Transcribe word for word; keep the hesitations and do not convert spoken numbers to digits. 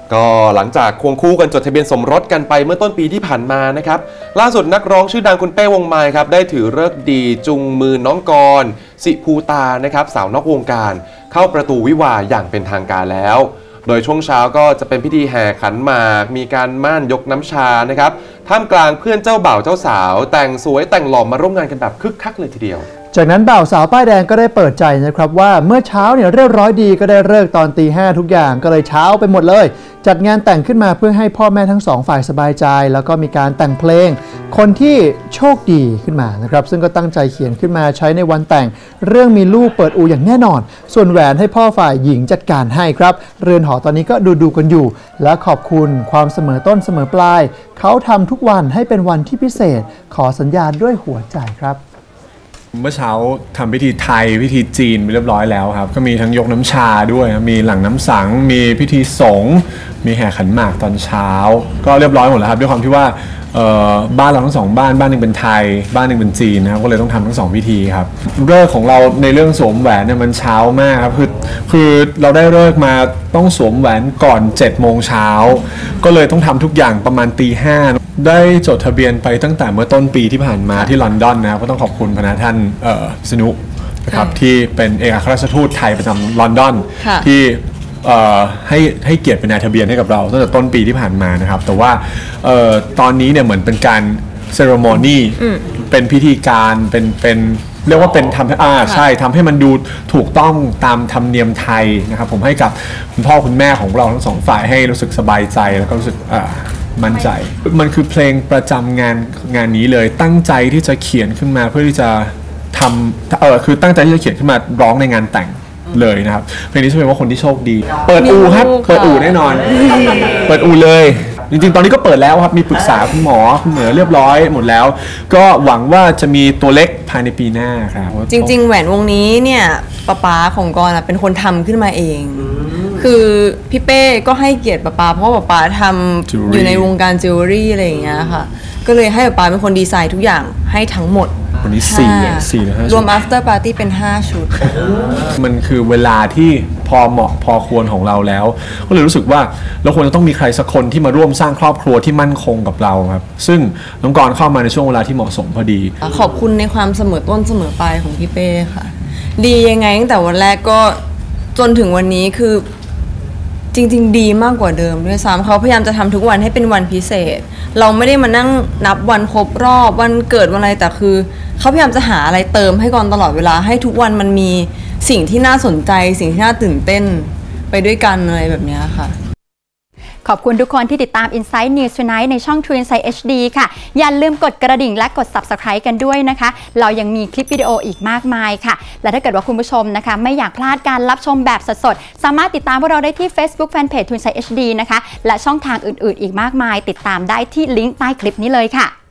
ก็หลังจากควงคู่กันจดทะเบียนสมรสกันไปเมื่อต้นปีที่ผ่านมานะครับล่าสุดนักร้องชื่อดังคุณเป้วงไมค์ครับได้ถือฤกษ์ดีจุงมือน้องกรสิภูตานะครับสาวนอกวงการเข้าประตูวิวาห์อย่างเป็นทางการแล้วโดยช่วงเช้าก็จะเป็นพิธีแห่ขันหมากมีการม่านยกน้ำชานะครับท่ามกลางเพื่อนเจ้าบ่าวเจ้าสาวแต่งสวยแต่งหล่อมาร่วมงานกันแบบคึกคักเลยทีเดียวจากนั้นบ่าวสาวป้ายแดงก็ได้เปิดใจนะครับว่าเมื่อเช้าเนี่ยเรียบร้อยดีก็ได้เลิกตอนตีห้าทุกอย่างก็เลยเช้าไปหมดเลยจัดงานแต่งขึ้นมาเพื่อให้พ่อแม่ทั้งสองฝ่ายสบายใจแล้วก็มีการแต่งเพลงคนที่โชคดีขึ้นมานะครับซึ่งก็ตั้งใจเขียนขึ้นมาใช้ในวันแต่งเรื่องมีลูกเปิดอู่อย่างแน่นอนส่วนแหวนให้พ่อฝ่ายหญิงจัดการให้ครับเรือนหอตอนนี้ก็ดูดูกันอยู่และขอบคุณความเสมอต้นเสมอปลายเขาทำทุกวันให้เป็นวันที่พิเศษขอสัญญาด้วยหัวใจครับเมื่อเช้าทำพิธีไทยพิธีจีนไปเรียบร้อยแล้วครับก็มีทั้งยกน้ำชาด้วยมีหลั่งน้ำสังมีพิธีสงฆ์มีแห่ขันหมากตอนเช้าก็เรียบร้อยหมดแล้วครับด้วยความที่ว่าบ้านเราทั้งสองบ้านบ้านหนึ่งเป็นไทยบ้านหนึ่งเป็นจีนนะครับก็เลยต้องทำทั้งสองพิธีครับฤกษ์ของเราในเรื่องสวมแหวนเนี่ยมันเช้ามากครับคือคือเราได้ฤกษ์มาต้องสวมแหวนก่อนเจ็ดโมงเช้าก็เลยต้องทำทุกอย่างประมาณตีห้าได้จดทะเบียนไปตั้งแต่เมื่อต้นปีที่ผ่านมาที่ลอนดอนนะครับก็ต้องขอบคุณพนักท่านสนุนะครับที่เป็นเอกอัครราชทูตไทยประจำลอนดอนที่ให้ให้เกียรติเป็นนายทะเบียนให้กับเราตั้งแต่ต้นปีที่ผ่านมานะครับแต่ว่าตอนนี้เนี่ยเหมือนเป็นการเซเรโมนีเป็นพิธีการเป็นเป็นเรียกว่าเป็นทำอ่าใช่ทำให้มันดูถูกต้องตามธรรมเนียมไทยนะครับผมให้กับคุณพ่อคุณแม่ของเราทั้งสองฝ่ายให้รู้สึกสบายใจแล้วก็รู้สึกมั่นใจมันคือเพลงประจำงานงานนี้เลยตั้งใจที่จะเขียนขึ้นมาเพื่อที่จะทำเออคือตั้งใจที่จะเขียนขึ้นมาร้องในงานแต่งเลยนะครับเพลงนี้จะเป็นว่าคนที่โชคดีเปิดอู่ครับเปิดอู่แน่นอนเปิดอู่เลยจริงๆตอนนี้ก็เปิดแล้วครับมีปรึกษาคุณหมอคุณเหนือเรียบร้อยหมดแล้วก็หวังว่าจะมีตัวเล็กภายในปีหน้าครับจริงๆแหวนวงนี้เนี่ยป๊าป๊าของกรณ์เป็นคนทำขึ้นมาเองคือพี่เป้ก็ให้เกียรติป๊าป๊าเพราะป๊าป๊าทำอยู่ในวงการจิวเวลรี่อะไรอย่างเงี้ยค่ะก็เลยให้ป๊าป๊าเป็นคนดีไซน์ทุกอย่างให้ทั้งหมดวันนี้สี่สี่นะฮะรวม after party เป็นห้าชุดมันคือเวลาที่พอเหมาะพอควรของเราแล้วก็เลยรู้สึกว่าเราควรจะต้องมีใครสักคนที่มาร่วมสร้างครอบครัวที่มั่นคงกับเราครับซึ่งน้องกรณ์เข้ามาในช่วงเวลาที่เหมาะสมพอดีขอบคุณในความเสมอต้นเสมอปลายของพี่เป้ค่ะดียังไงตั้งแต่วันแรกก็จนถึงวันนี้คือจริงๆดีมากกว่าเดิมด้วยซ้ำเขาพยายามจะทำทุกวันให้เป็นวันพิเศษเราไม่ได้มานั่งนับวันครบรอบวันเกิดวันอะไรแต่คือเขาพยายามจะหาอะไรเติมให้ก่อนตลอดเวลาให้ทุกวันมันมีสิ่งที่น่าสนใจสิ่งที่น่าตื่นเต้นไปด้วยกันอะไรแบบนี้ค่ะขอบคุณทุกคนที่ติดตาม Inside News Tonight ในช่อง True Insight เอช ดี ค่ะอย่าลืมกดกระดิ่งและกด Subscribe กันด้วยนะคะเรายังมีคลิปวิดีโออีกมากมายค่ะและถ้าเกิดว่าคุณผู้ชมนะคะไม่อยากพลาดการรับชมแบบสดๆสามารถติดตามพวกเราได้ที่ Facebook Fanpage True Insight เอช ดี นะคะและช่องทางอื่นๆอีกมากมายติดตามได้ที่ลิงก์ใต้คลิปนี้เลยค่ะ